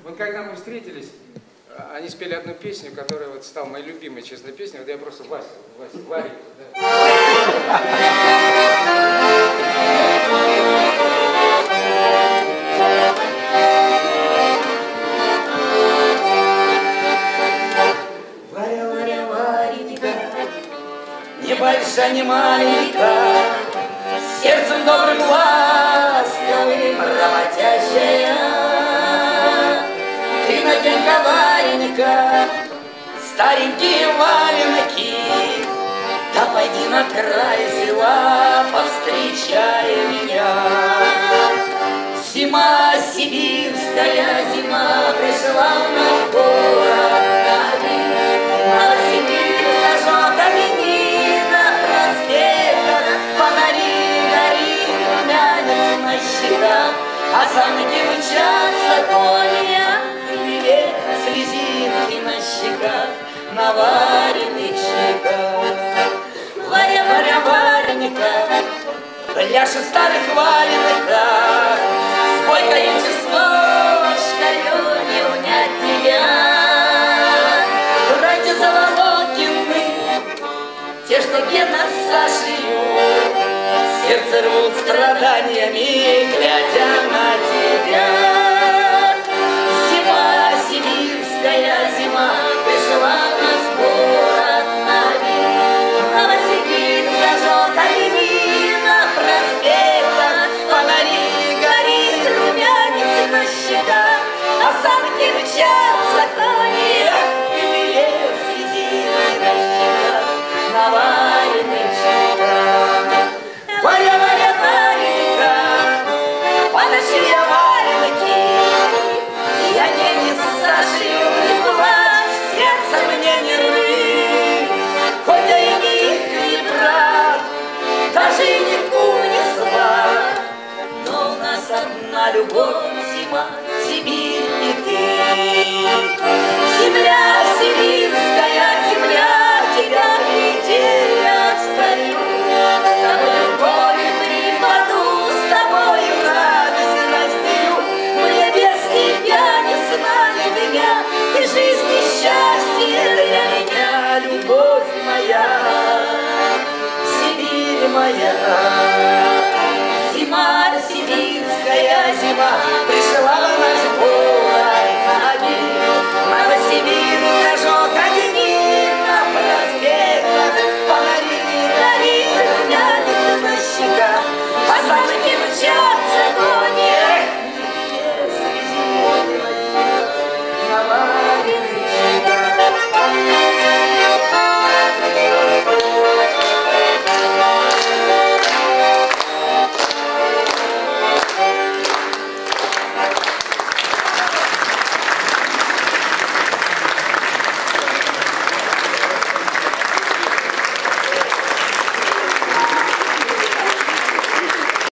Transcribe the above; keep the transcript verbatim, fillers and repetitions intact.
Вот когда мы встретились, они спели одну песню, которая вот стала моей любимой, честной песней. Вот я просто Вася, Вася, Варя. Да. Варя, Варя, Варенька, не большая, не маленькая, сердцем добрым, ласковым, работящая. Ты надень-ка, Варенька, старенькие валенки, да пойди на край села, повстречай меня. Зима сибирская, зима пришла в наш город, Новосибирск зажжет огни на проспектах, фонари горит, румянец на щеках, а замки мчатся коня, и слезинки на щеках, на вареных щеках. Варя, Варя, Варенька, пляшет в старых валенках, с бойкою чесночкою не унять тебя. Братья Заволокины, те, что Гена с Сашею, сердце рвут страданиями, глядя на тебя. Зима сибирская, зима пришла в наш город, Новосибирск зажжет огни на проспектах, фонари горит, румянец на щеках, а санки мчатся кони, и слезинки на щеках, на вареных щеках. Варя, Варя, Варенька, подошли валенки, я не не Сашею, не плачь, сердце мне не рви, хоть я и не их не брат, даже и не кум, не сват, но у нас одна любовь.